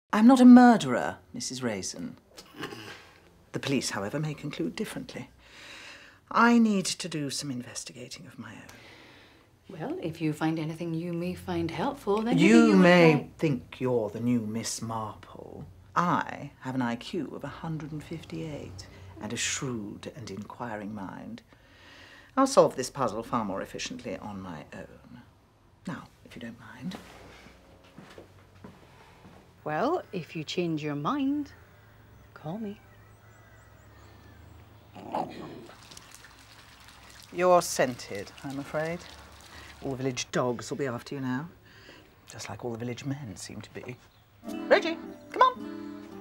I'm not a murderer, Mrs. Raisin. The police, however, may conclude differently. I need to do some investigating of my own. Well, if you find anything you may find helpful, then you may think you're the new Miss Marple. I have an IQ of 158 and a shrewd and inquiring mind. I'll solve this puzzle far more efficiently on my own. Now, if you don't mind. Well, if you change your mind, call me. You're scented, I'm afraid. All the village dogs will be after you now. Just like all the village men seem to be. Reggie, come on.